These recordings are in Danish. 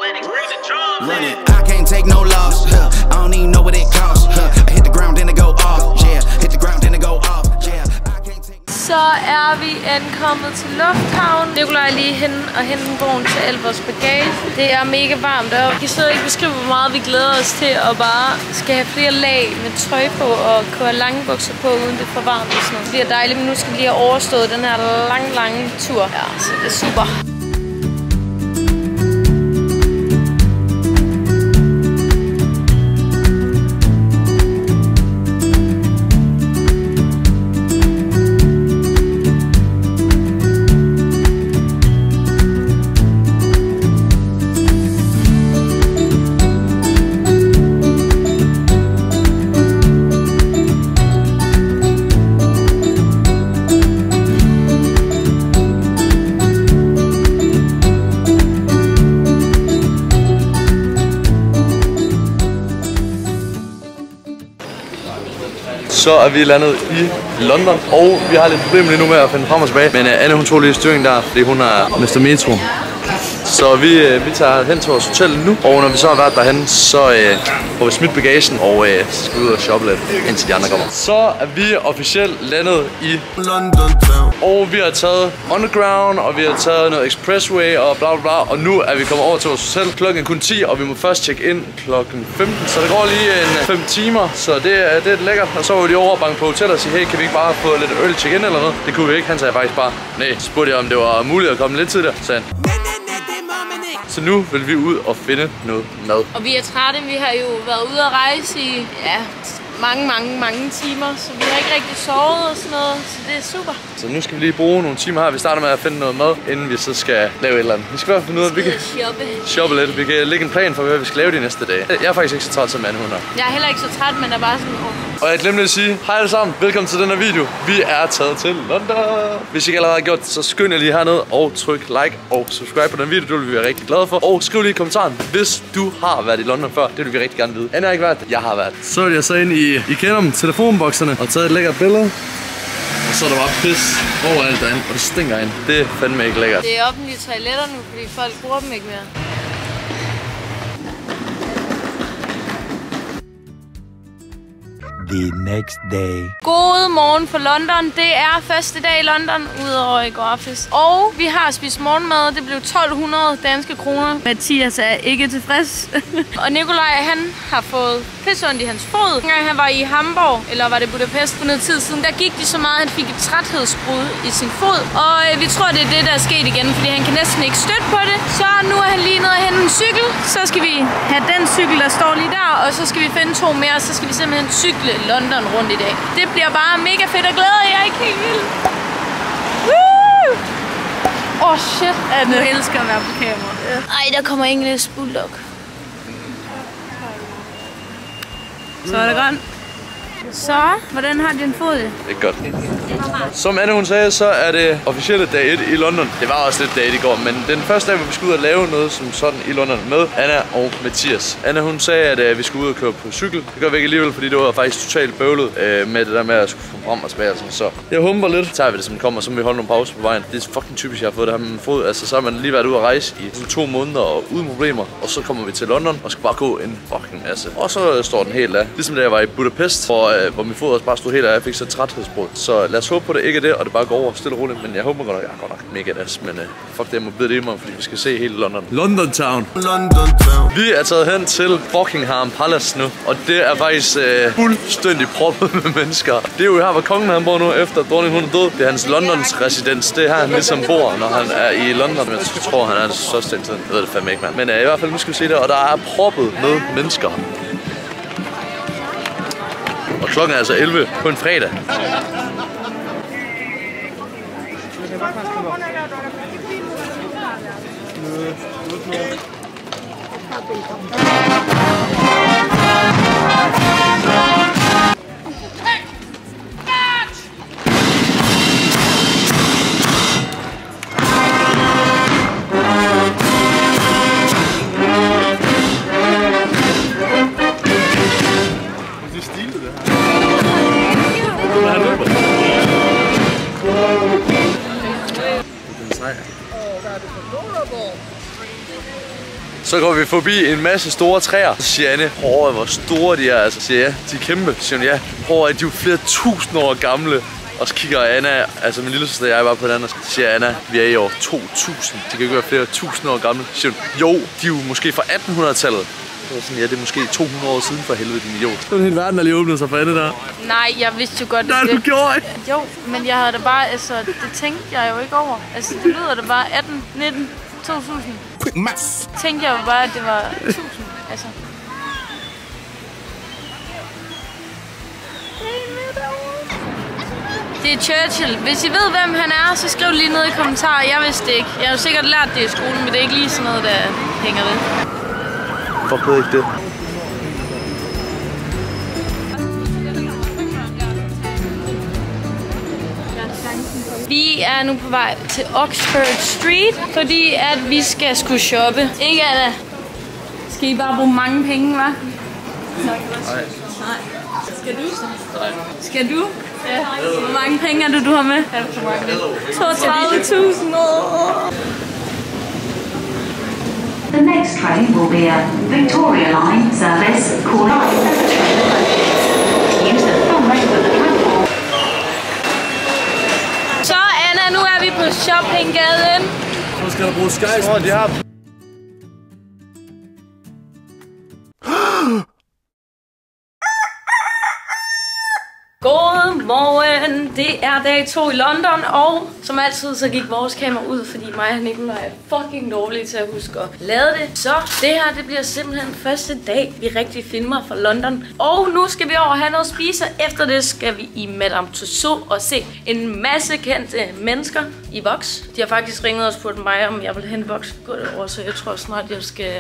Run it, I can't take no loss. I don't even know what it costs. I hit the ground, then it go off. Yeah, hit the ground, then it go off. Yeah, I can't take. Så er vi ankommet til lufthavnen. Nikolaj er lige hen og hente bogen til al vores bagage. Det er mega varmt, og jeg kan slet ikke beskrive, hvor meget vi glæder os til at bare skal have flere lag med tøj på og køre lange bukser på, uden det er for varmt og sådan noget. Det bliver dejligt, men nu skal vi lige have overstået den her lange tur. Ja, så det er super. Så er vi landet i London, og vi har lidt problemer lige nu med at finde frem og tilbage. Men Anne, hun tog lige styringen der, fordi hun er Mr. Metro. Så vi tager hen til vores hotel nu, og når vi så har været derhen, så får vi smidt bagagen, og så skal vi ud og shoppe lidt, indtil de andre kommer. Så er vi officielt landet i London Town, og vi har taget Underground, og vi har taget noget Expressway og bla bla bla, og nu er vi kommet over til vores hotel. Klokken er kun 10, og vi må først tjekke ind klokken 15, så det går lige 5 timer, så det er lækkert. Og så var vi lige over og banke på hotellet og sige, hey, kan vi ikke bare få lidt øl check-in eller noget? Det kunne vi ikke, han sagde faktisk bare, nej, spurgte jeg om det var muligt at komme lidt tidligere, sagde han. Så nu vil vi ud og finde noget mad. Og vi er trætte, vi har jo været ude at rejse i mange timer, så vi har ikke rigtig sovet og sådan noget, så det er super. Så nu skal vi lige bruge nogle timer her. Vi starter med at finde noget mad, inden vi så skal lave et eller andet. Vi skal i hvert fald finde ud af, at vi kan shoppe lidt. Vi kan lægge en plan for, hvad vi skal lave de næste dage. Jeg er faktisk ikke så træt som Anne, hun er. Jeg er heller ikke så træt, men er bare sådan... Og jeg glemte at sige, hej alle sammen, velkommen til den her video. Vi er taget til London. Hvis I ikke allerede har gjort det, så skynd jer lige herned og tryk like og subscribe på den video. Det vil vi være rigtig glade for. Og skriv lige i kommentaren, hvis du har været i London før. Det vil vi rigtig gerne vide. Anne har ikke været, jeg har været. Så er jeg så ind I kender dem, telefonbokserne, og taget et lækkert billede. Og så er der bare pis overalt derinde, og det stinker ind. Det er fandme ikke lækkert. Det er offentlige toiletter nu, fordi folk bruger dem ikke mere. The next day. God morgen for London. Det er første dag i London, udover i går aftes. Og vi har spist morgenmad. Det blev 1200 danske kroner. Mathias er ikke tilfreds. Og Nikolaj, han har fået pisseondt i hans fod. En gang han var i Hamburg, eller var det Budapest for noget tid siden, der gik de så meget, at han fik et træthedsbrud i sin fod. Og vi tror, det er det, der er sket igen, fordi han kan næsten ikke støtte på det. Så nu er han lige nede og hente en cykel. Så skal vi have den cykel, der står lige der, og så skal vi finde 2 mere, og så skal vi simpelthen cykle London rundt i dag. Det bliver bare mega fedt og glæder, jeg er ikke helt vild. Åh shit, Anne. Du elsker at være på kamera. Ej, der kommer English Bulldog. Så er det grønt. Så, hvordan har din fod det? Det er godt. Som Anne hun sagde, så er det officielle dag 1 i London. Det var også lidt dag 1 i går, men den første dag, hvor vi skulle ud og lave noget som sådan i London med Anna og Mathias. Anna hun sagde, at vi skulle ud og køre på cykel. Det gør vi ikke alligevel, fordi det var faktisk totalt bøvlet med det der med at skulle få frem og tilbage. Altså. Så jeg humper lidt. Så tager vi det som kommer, så må vi holde nogle pauser på vejen. Det er fucking typisk, jeg har fået det her med min fod. Altså, så har man lige været ude at rejse i 2 måneder og uden problemer. Og så kommer vi til London og skal bare gå en fucking masse. Og så står den helt af. Ligesom da jeg var i Budapest, hvor min fod også bare stod helt af. Jeg fik så træthedsbrud. Så lad os håbe på det ikke er det, og det bare går over stille og roligt. Men jeg håber godt nok, jeg er godt nok mega das. Men fuck det, jeg må bide det i mig, fordi vi skal se hele London. London Town. Vi er taget hen til Buckingham Palace nu. Og det er faktisk fuldstændig proppet med mennesker. Det er jo her, hvor kongen han bor nu, efter dronningen hun er død. Det er hans Londons residens. Det er her, han ligesom bor, når han er i London. Jeg tror, han er det største indtil. Jeg ved det fandme ikke, mand. Men i hvert fald, nu skal vi se det. Og der er proppet med mennesker. Og klokken er altså 11 på en fredag. Så går vi forbi en masse store træer. Så siger Anne, hvor store de er. Altså siger jeg, de er kæmpe. Så siger hun, ja, at de er flere tusind år gamle. Og så kigger Anna, altså min lille søster og jeg var på den anden, og så siger Anna, vi er i år 2000. De kan ikke være flere tusind år gamle. Så siger hun, jo, de er jo måske fra 1800-tallet. Det var sådan, ja, det er måske 200 år siden for helvede, din idiot. Det var en hel verden, der lige åbnede sig for Anne der. Nej, jeg vidste jo godt, Nej, du gjorde ikke. Jo, men jeg havde da bare, altså, det tænkte jeg jo ikke over. Altså, det lyder da bare 18, 19, 2000. Quick maths. Tænkte jeg jo bare, at det var 1000, altså. Det er Churchill. Hvis I ved, hvem han er, så skriv lige ned i kommentarer. Jeg vidste det ikke. Jeg har jo sikkert lært det i skolen, men det er ikke lige sådan noget, der hænger ved. Fuck, ved ikke det. Vi er nu på vej til Oxford Street, fordi at vi skal skulle shoppe. Ikke Anna? Skal I bare bruge mange penge, hva'? Nej. Skal du? Nej. Skal du? Ja. Hvor mange penge er det, du har med? 32.000 år. The next train will be a Victoria Line service called Use the phone right for the platform. Så Anna, nu er vi på shoppinggaden. Så skal der bruge skejsen. De har... Godmorgen! Det er dag 2 i London, og som altid så gik vores kamera ud, fordi mig og Nikolaj er fucking dårlige til at huske at lade det. Så det her, det bliver simpelthen første dag, vi rigtig filmer fra London. Og nu skal vi over og have noget at spise, efter det skal vi i Madame Tussauds og se en masse kendte mennesker i Vox. De har faktisk ringet og spurgt mig, om jeg vil hente Vox gå derovre, så jeg tror snart, jeg skal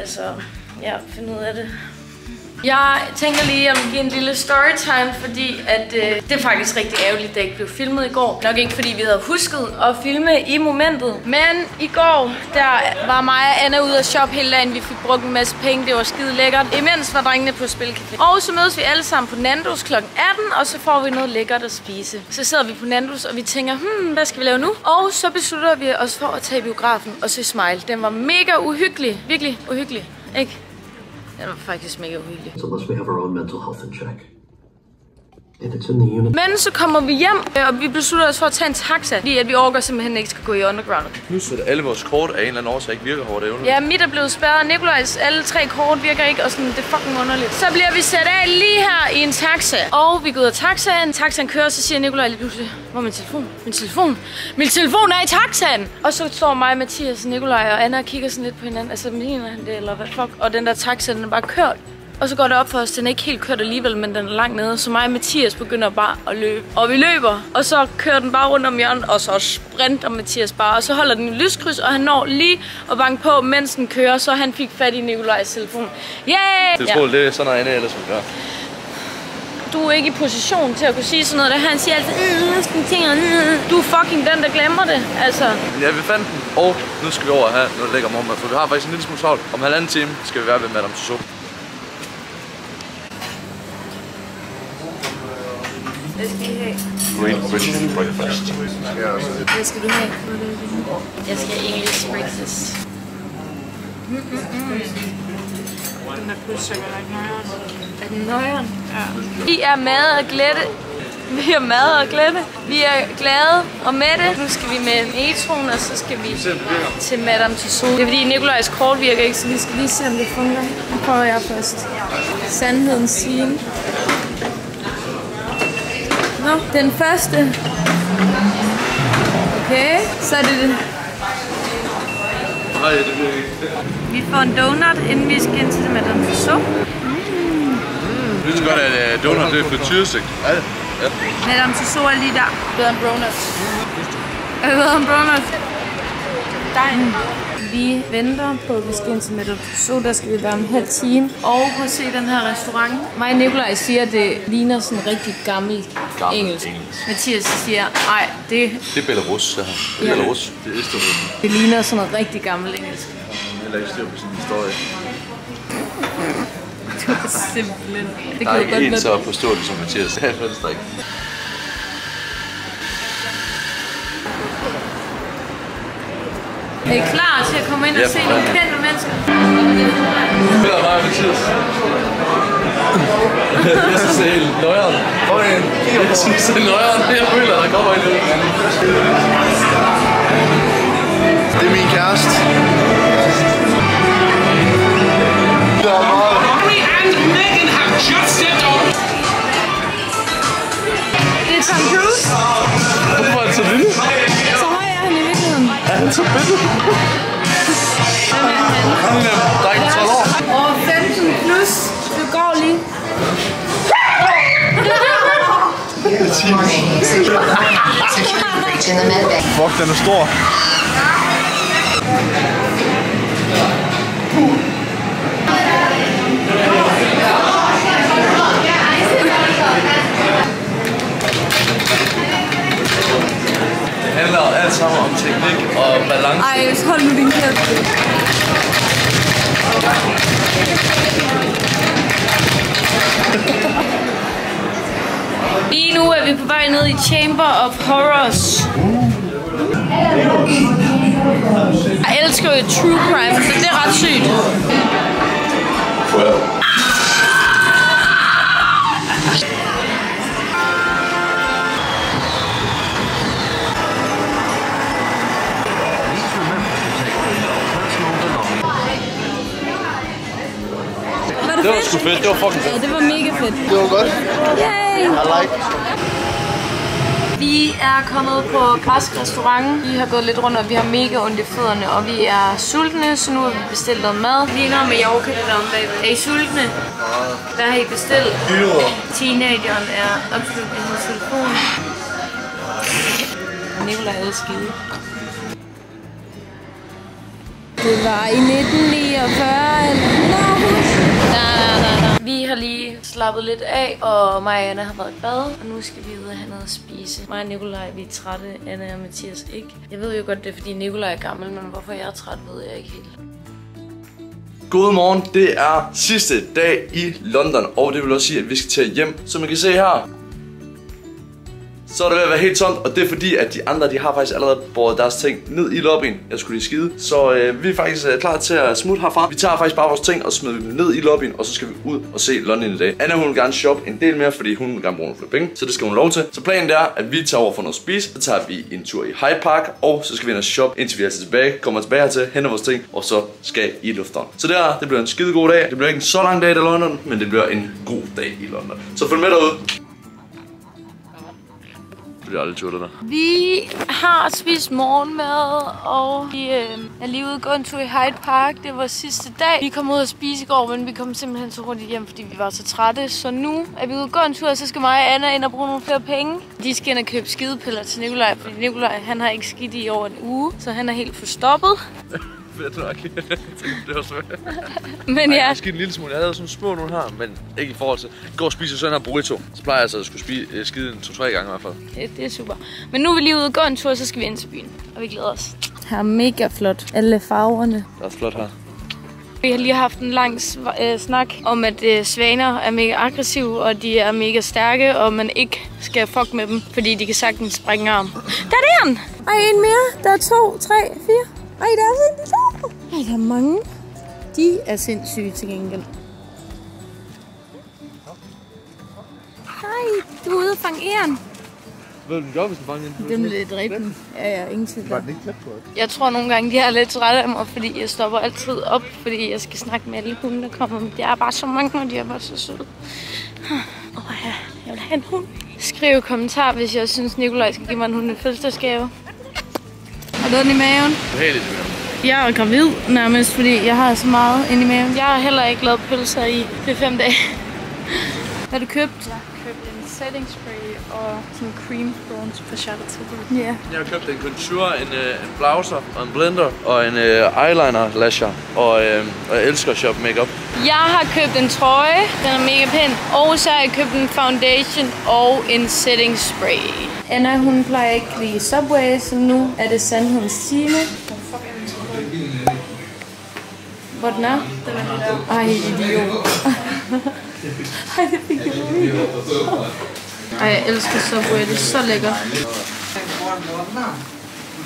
finde ud af det. Jeg tænker lige at give en lille storytime, fordi at det er faktisk rigtig ærgerligt, at det ikke blev filmet i går. Nok ikke fordi vi havde husket at filme i momentet. Men i går, der var mig og Anna ude at shoppe hele dagen. Vi fik brugt en masse penge, det var skide lækkert. Imens var drengene på spilcafé. Og så mødes vi alle sammen på Nandos kl. 18, og så får vi noget lækkert at spise. Så sidder vi på Nandos, og vi tænker, hvad skal vi lave nu? Og så beslutter vi os for at tage biografen og se Smile. Den var mega uhyggelig. Virkelig uhyggelig, ikke? Den var faktisk mega uhyggelig. Unless we have our own mental health in check. If it's in the unit. Men så kommer vi hjem, og vi beslutter os for at tage en taxa, fordi at vi overgår simpelthen ikke skal gå i underground. Plus at alle vores kort af en eller anden årsag ikke virker hårdt evne. Ja, mit er blevet spærret. Nikolajs alle 3 kort virker ikke, og sådan, det er fucking underligt. Så bliver vi sat af lige her i en taxa, og vi går ud af taxaen. Taxaen kører, så siger Nikolaj lige pludselig, hvor er min telefon? Min telefon er i taxaen! Og så står mig, Mathias, Nikolaj og Anna og kigger sådan lidt på hinanden. Altså, mener han det, eller hvad fuck? Og den der taxa, den er bare kørt. Og så går det op for os, den er ikke helt kørt alligevel, men den er langt nede. Så mig og Mathias begynder bare at løbe. Og vi løber, og så kører den bare rundt om hjørnet, og så sprinter Mathias bare. Og så holder den i lyskryds, og han når lige at banke på, mens den kører, så han fik fat i Nikolajs telefon. Yeah! Det tror det er sådan noget Anne ellers vil gøre. Du er ikke i position til at kunne sige sådan noget, der han siger altid, du er fucking den, der glemmer det, altså. Ja, vi fandt den, og nu skal vi over og have noget lækker morgenmad, for vi har faktisk en lille smule travlt. Om 1,5 time skal vi være ved Madame Tussauds. Hvad skal I have? Green British breakfast. Hvad skal du have? Jeg skal have English breakfast. Den der krydssukker er ikke nøjeren. Er den nøjeren? Ja. Vi er mad og glætte. Vi er glade og mætte. Nu skal vi med metroen, og så skal vi til Madame Tussauds. Det er fordi Nikolajs kort virker ikke, så vi skal lige se, om det fungerer. Nu prøver jeg først. Sandheden siger. Nå, den første. Okay, så er det. Nej, det bliver ikke. Vi får en donut, inden vi skal ind til det Madame Tussauds. Vi skal godt, at donut det er frityresigt. Ja. Madame Tussauds er lige der. Bedre en donut. Bedre en donut. Dejen. Vi venter på, at vi skal ind til Madame Tussauds. Der skal vi være en halv time. Og på at se den her restaurant. Mig og Nikolaj siger, at det ligner sådan rigtig gammel engelsk. Mathias siger, nej, det... Det er Belarus, det her. Det er Belarus. Det er Østeuropa. Det ligner sådan noget rigtig gammel engelsk. Jeg lader ikke styr på sådan en historie. Du er simpelthen... Det der er ikke helt så forståeligt som Mathias. Det er faktisk ikke. Er I klar til at komme ind og se nogle kendte mennesker? Mathias. Jeg synes, det er helt nøjeren. Jeg synes, det er nøjeren. Jeg føler, der kommer en ud. Det er min kæreste. Harry and Meghan have just stepped on. Det er Tom Cruise. Hvorfor er han så lille? Så høj er han i virkeligheden. Er han så bitte? Han er drengen 12 år. Og 15 plus. Du går lige. Fuck, den er stor. Det handler alt sammen om teknik og balance. Ej, hold nu din kæft. Lige nu er vi på vej ned i Chamber of Horrors. Jeg elsker jo true crime, så det er ret sygt. Det var sgu fedt, det var fucking fedt. Ja, det var mega fedt. Det var godt. Yay! I like. Vi er kommet på græsk restaurant. Vi har gået lidt rundt, og vi har mega ondt i fødderne, og vi er sultne, så nu har vi bestilt noget mad. Lige når Mallorca det derom bagved. Er I sultne? Hvad har I bestilt? Teenageren er opslugt i hendes telefon. Nikolaj er skide. Det var i 1949 Vi har lige slappet lidt af, og mig og Anna har været i bad, og nu skal vi ud og have noget at spise. Mig og Nikolaj, vi er trætte, Anna og Mathias ikke. Jeg ved jo godt, det er fordi Nikolaj er gammel, men hvorfor jeg er træt, ved jeg ikke helt. Godmorgen, det er sidste dag i London, og det vil også sige, at vi skal til hjem. Som I kan se her, så er det ved at være helt tomt, og det er fordi, at de andre, de har faktisk allerede båret deres ting ned i lobbyen. Jeg skulle lige skide. Så vi er faktisk klar til at smutte herfra. Vi tager faktisk bare vores ting og smider dem ned i lobbyen, og så skal vi ud og se London i dag. Anna, hun vil gerne shoppe en del mere, fordi hun vil gerne bruge nogle flere penge, så det skal hun lov til. Så planen er, at vi tager over for noget at spise, så tager vi en tur i Hyde Park, og så skal vi ind og shoppe, indtil vi er tilbage, kommer tilbage hertil, henter vores ting, og så skal i lufthavn. Så det bliver en skide god dag. Det bliver ikke en så lang dag i London, men det bliver en god dag i London. Så følg med derude. Vi har spist morgenmad, og vi er lige ude og gå en tur i Hyde Park. Det var sidste dag. Vi kom ud og spise i går, men vi kom simpelthen så hurtigt hjem, fordi vi var så trætte. Så nu er vi ude og gå en tur, og så skal mig og Anna ind og bruge nogle flere penge. De skal ind og købe skidepiller til Nikolaj, fordi Nikolaj han har ikke skidt i over en uge, så han er helt forstoppet. Fedt nok. Det var svært. Men ja. Jeg skidte en lille smule. Jeg havde sådan små nogle her, men ikke i forhold til. Gå og spise sådan her burrito. Så plejer jeg altså at skulle skide en 2-3 gange i hvert fald. Det er super. Men nu er vi lige ude og gå en tur, så skal vi ind til byen. Og vi glæder os. Her er mega flot. Alle farverne. Det er også flot her. Vi har lige haft en lang snak om, at svaner er mega aggressive, og de er mega stærke, og man ikke skal fuck med dem, fordi de kan sagtens springe arm. Der er den! Ej, en mere. Der er 2, 3, 4. Ej, der er sindssygt. Ej, der er mange. De er sindssyge til gengæld. Hej, du er ude og fange æren. Ved du, den gør, hvis den fanger den? Dem vil dræbe den. Ja, ingen tid. Var den ikke klædt på det? Jeg tror nogle gange, de er lidt trætte af mig, fordi jeg stopper altid op, fordi jeg skal snakke med alle hunde, der kommer. Men der er bare så mange, og de er bare så søde. Ja, jeg vil have en hund. Skriv i kommentar, hvis jeg synes, Nikolaj skal give mig en hund i fødselsdagsgave. Har du den i maven? Helt i maven. Jeg er gravid nærmest, fordi jeg har så meget inde i maven. Jeg har heller ikke lavet pølser i 5 dage. Hvad har du købt? Jeg har købt en setting spray og sådan cream bronze på Charlotte Tilbury. Ja. Jeg har købt en contour, en blouser og en blender og en eyeliner lasher. Og jeg elsker at shoppe makeup. Jeg har købt en trøje, den er mega pæn. Og så har jeg købt en foundation og en setting spray. Anna, hun plejer ikke lige Subway, så nu er det sandhedens time. Hvor den er? Den er helt der. Ej, idiot. Ej, det fik jeg lige. Ej, jeg elsker Subway, det er så lækkert.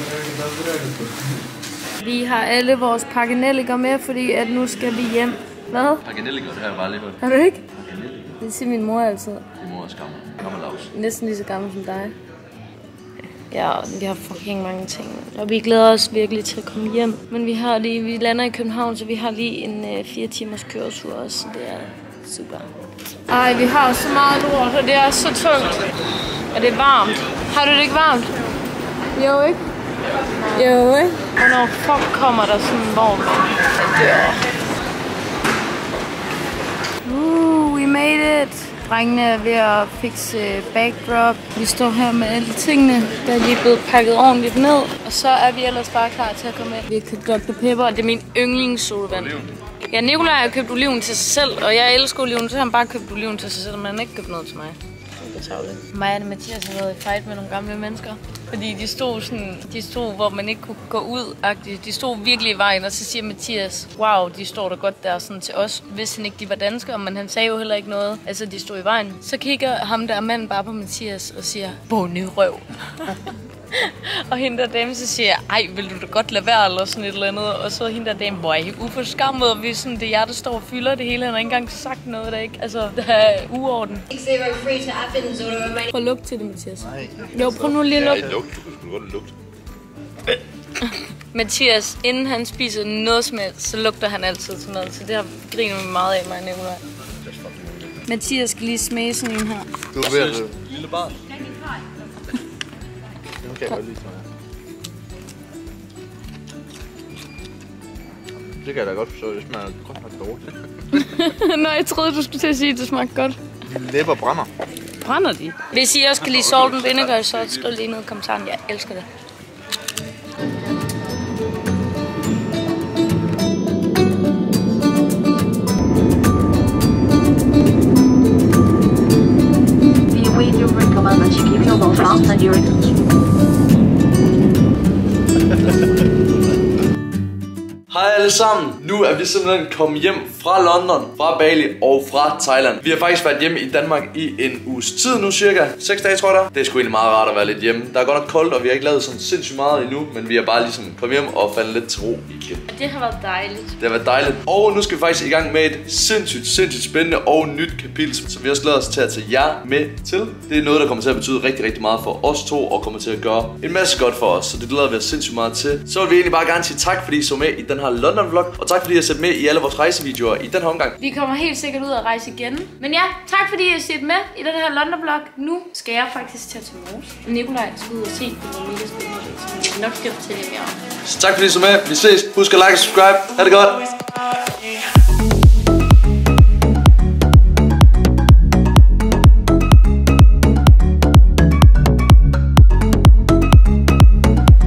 Vi har alle vores pakkenelliker med, fordi at nu skal vi hjem. Hvad? Paganelli gør det her bare lige hørt. Har du ikke? Det siger min mor altid. Din mor er gammel Lars. Næsten lige så gammel som dig. Ja, vi har fucking mange ting. Og vi glæder os virkelig til at komme hjem. Men vi lander i København, så vi har lige en 4 timers køretur også. Så det er super. Ej, vi har så meget lort, og det er så tungt. Og det er varmt. Har du det ikke varmt? Jo, ikke? Jo, ikke? Hvornår fuck kommer der sådan en vogn? We made it! Drengene er ved at fikse backdrop. Vi står her med alle tingene, der er lige blevet pakket ordentligt ned. Og så er vi ellers bare klar til at komme ind. Vi har købt Dr. Pepper, og det er min yndlingssodavand. Ja, Nikolaj har købt oliven til sig selv, og jeg elsker oliven, så har han bare købt oliven til sig selv, men han har ikke købt noget til mig. Mig og Mathias har været i fight med nogle gamle mennesker. Fordi de stod, hvor man ikke kunne gå ud-agtigt. De stod virkelig i vejen, og så siger Mathias, wow, de står der godt der sådan til os. Hvis han ikke de var danskere, men han sagde jo heller ikke noget. Altså, de stod i vejen. Så kigger ham der manden bare på Mathias og siger, bonde røv. Og hende der dame så siger, ej, vil du da godt lade være, eller sådan et eller andet. Og så hende der dame, hvor er uforskammet, og vi sådan, det er jer, der står og fylder det hele. Han har ikke engang sagt noget, der ikke, altså, der er uorden. Prøv at lugte til det, Mathias. Nej. Jo, prøv nu lige at lugte. Du skulle godt lugte. Mathias, inden han spiser noget som helst, så lugter han altid til noget. Så det har griner vi meget af mig, Nikolaj. Mathias skal lige smage sådan en her. Du er ved at lille barn. Det kan jeg godt lide, tror jeg. Det kan jeg da godt forstå, det smager godt nok dårligt. Nå, jeg troede, du skulle til at sige, at det smagte godt. Mine læber brænder. Brænder de? Hvis I også kan lide salt and vinegar, så skriv lige noget i kommentaren. Jeg elsker det. Hej alle sammen. Nu er vi simpelthen kommet hjem fra London, fra Bali og fra Thailand. Vi har faktisk været hjemme i Danmark i en uges tid nu, cirka 6 dage, tror jeg. Det er sgu egentlig meget rart at være lidt hjemme. Der er godt nok koldt, og vi har ikke lavet sådan sindssygt meget endnu, men vi har bare ligesom kommet hjem og faldet lidt til ro igen. Det har været dejligt. Det har været dejligt. Og nu skal vi faktisk i gang med et sindssygt spændende og nyt kapitel, som vi også glæder os til at tage jer med til. Det er noget, der kommer til at betyde rigtig meget for os to, og kommer til at gøre en masse godt for os. Så det glæder vi os sindssygt meget til. Så vil vi egentlig bare gerne sige tak, fordi I så med i den her London-vlog, og tak fordi I har set med i alle vores rejsevideoer i den her omgang. Vi kommer helt sikkert ud og rejse igen. Men ja, tak fordi I har set med i den her London-vlog. Nu skal jeg faktisk tage til Mors. Nikolaj skal ud og se på noget mega spændende, som vi nok skal fortælle mere om. Så tak fordi I så med. Vi ses. Husk at like og subscribe. Ha' det godt.